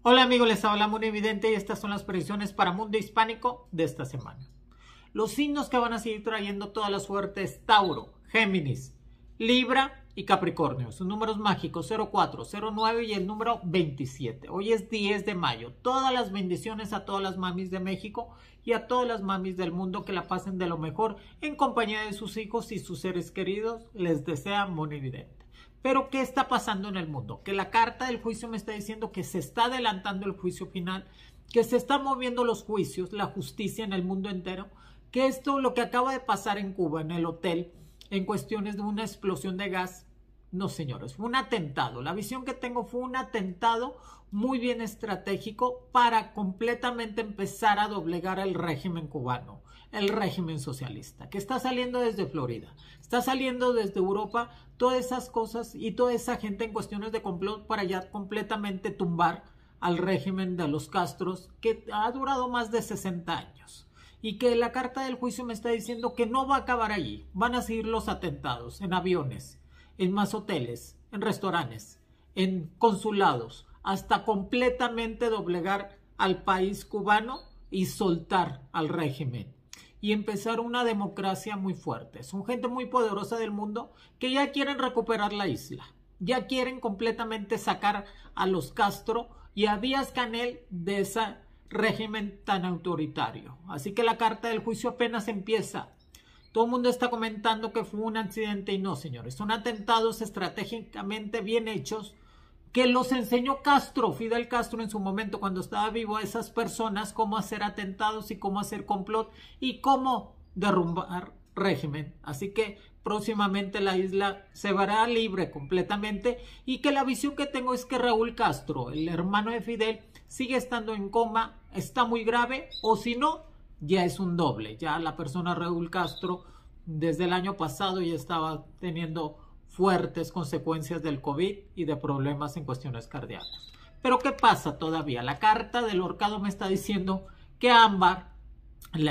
Hola amigos, les habla Mundo Evidente y estas son las predicciones para Mundo Hispánico de esta semana. Los signos que van a seguir trayendo toda la suerte es Tauro, Géminis, Libra y Capricornio. Sus números mágicos 04, 09 y el número 27. Hoy es 10 de mayo. Todas las bendiciones a todas las mamis de México y a todas las mamis del mundo, que la pasen de lo mejor en compañía de sus hijos y sus seres queridos. Les desea Mundo Evidente. Pero ¿qué está pasando en el mundo? Que la carta del juicio me está diciendo que se está adelantando el juicio final, que se están moviendo los juicios, la justicia en el mundo entero, que esto, lo que acaba de pasar en Cuba, en el hotel, en cuestiones de una explosión de gas, no señores, fue un atentado. La visión que tengo fue un atentado muy bien estratégico para completamente empezar a doblegar el régimen cubano, el régimen socialista, que está saliendo desde Florida, está saliendo desde Europa, todas esas cosas y toda esa gente en cuestiones de complot para ya completamente tumbar al régimen de los Castros, que ha durado más de 60 años. Y que la carta del juicio me está diciendo que no va a acabar allí. Van a seguir los atentados en aviones, en más hoteles, en restaurantes, en consulados, hasta completamente doblegar al país cubano y soltar al régimen y empezar una democracia muy fuerte. Son gente muy poderosa del mundo que ya quieren recuperar la isla, ya quieren completamente sacar a los Castro y a Díaz-Canel de ese régimen tan autoritario. Así que la carta del juicio apenas empieza. Todo el mundo está comentando que fue un accidente y no, señores. Son atentados estratégicamente bien hechos que los enseñó Castro, Fidel Castro, en su momento cuando estaba vivo, a esas personas cómo hacer atentados y cómo hacer complot y cómo derrumbar régimen. Así que próximamente la isla se verá libre completamente, y que la visión que tengo es que Raúl Castro, el hermano de Fidel, sigue estando en coma, está muy grave, o si no, ya es un doble. Ya la persona Raúl Castro desde el año pasado ya estaba teniendo fuertes consecuencias del COVID y de problemas en cuestiones cardíacas. Pero ¿qué pasa todavía? La carta del ahorcado me está diciendo que Ámbar, la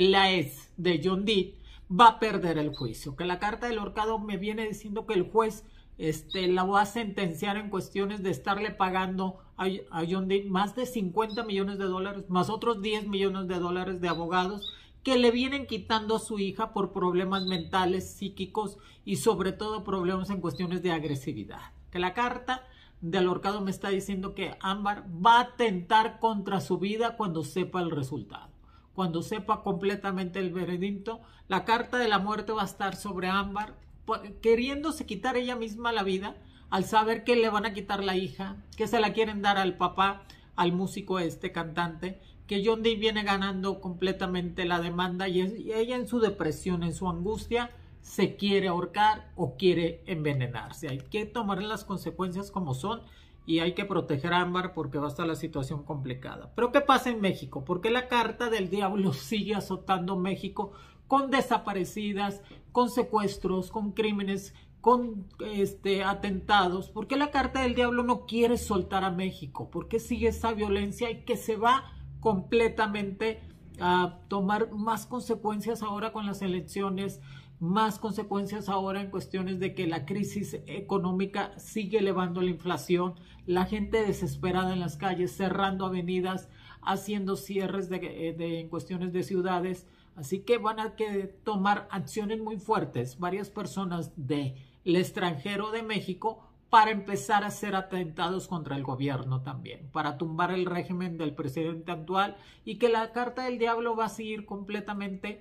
ex de John Deed, va a perder el juicio. Que la carta del ahorcado me viene diciendo que el juez la va a sentenciar en cuestiones de estarle pagando a John Deed más de 50 millones de dólares, más otros 10 millones de dólares de abogados que le vienen quitando a su hija por problemas mentales, psíquicos y sobre todo problemas en cuestiones de agresividad. Que la carta del ahorcado me está diciendo que Ámbar va a atentar contra su vida cuando sepa el resultado. Cuando sepa completamente el veredicto, la carta de la muerte va a estar sobre Ámbar, queriéndose quitar ella misma la vida al saber que le van a quitar la hija, que se la quieren dar al papá, al músico cantante, que John Deed viene ganando completamente la demanda y ella en su depresión, en su angustia, se quiere ahorcar o quiere envenenarse. Hay que tomar las consecuencias como son y hay que proteger a Ámbar porque va a estar la situación complicada. Pero ¿qué pasa en México? ¿Por qué la carta del diablo sigue azotando México con desaparecidas, con secuestros, con crímenes, con atentados? ¿Por qué la carta del diablo no quiere soltar a México? ¿Por qué sigue esa violencia y que se va completamente a tomar más consecuencias ahora con las elecciones, más consecuencias ahora en cuestiones de que la crisis económica sigue elevando la inflación, la gente desesperada en las calles, cerrando avenidas, haciendo cierres en cuestiones de ciudades? Así que van a que tomar acciones muy fuertes varias personas del extranjero de México para empezar a hacer atentados contra el gobierno también, para tumbar el régimen del presidente actual, y que la carta del diablo va a seguir completamente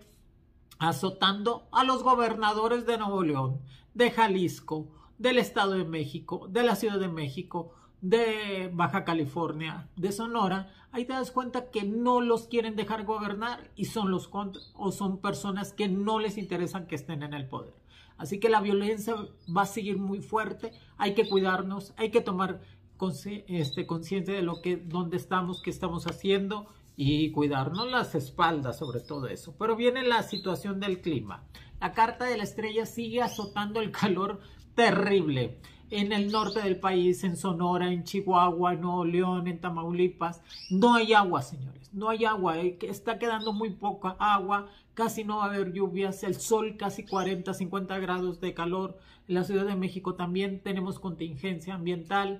azotando a los gobernadores de Nuevo León, de Jalisco, del Estado de México, de la Ciudad de México, de Baja California, de Sonora. Ahí te das cuenta que no los quieren dejar gobernar y son los contra, o son personas que no les interesan que estén en el poder. Así que la violencia va a seguir muy fuerte, hay que cuidarnos, hay que tomar conciencia de dónde estamos, qué estamos haciendo y cuidarnos las espaldas sobre todo eso. Pero viene la situación del clima. La carta de la estrella sigue azotando el calor terrible en el norte del país, en Sonora, en Chihuahua, en Nuevo León, en Tamaulipas. No hay agua, señores, no hay agua, está quedando muy poca agua, casi no va a haber lluvias, el sol casi 40, 50 grados de calor. En la Ciudad de México también tenemos contingencia ambiental.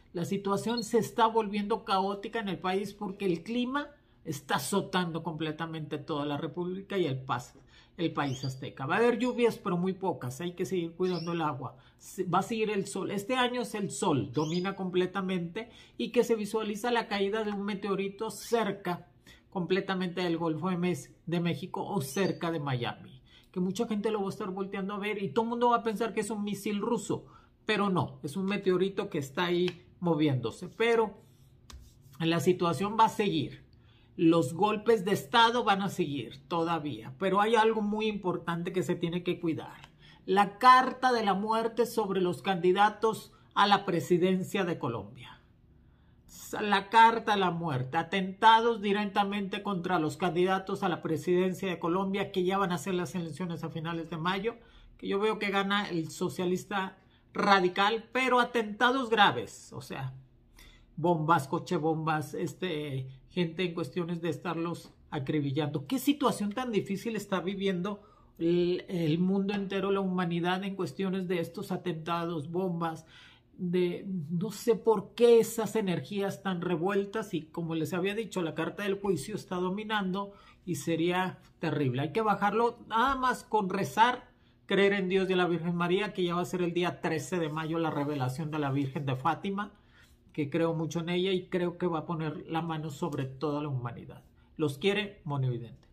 La situación se está volviendo caótica en el país porque el clima está azotando completamente toda la República y el país azteca. Va a haber lluvias, pero muy pocas. Hay que seguir cuidando el agua. Va a seguir el sol. Este año es el sol, domina completamente, y que se visualiza la caída de un meteorito cerca completamente del Golfo de México o cerca de Miami. Que mucha gente lo va a estar volteando a ver y todo el mundo va a pensar que es un misil ruso, pero no, es un meteorito que está ahí moviéndose. Pero la situación va a seguir. Los golpes de estado van a seguir todavía, pero hay algo muy importante que se tiene que cuidar. La carta de la muerte sobre los candidatos a la presidencia de Colombia. La carta de la muerte. Atentados directamente contra los candidatos a la presidencia de Colombia, que ya van a ser las elecciones a finales de mayo, que yo veo que gana el socialista radical, pero atentados graves, o sea, bombas, cochebombas, gente en cuestiones de estarlos acribillando. ¿Qué situación tan difícil está viviendo el mundo entero, la humanidad, en cuestiones de estos atentados, bombas? No sé por qué esas energías tan revueltas, y como les había dicho, la carta del juicio está dominando y sería terrible. Hay que bajarlo nada más con rezar, creer en Dios y en la Virgen María, que ya va a ser el día 13 de mayo la revelación de la Virgen de Fátima, que creo mucho en ella y creo que va a poner la mano sobre toda la humanidad. Los quiere Monividente.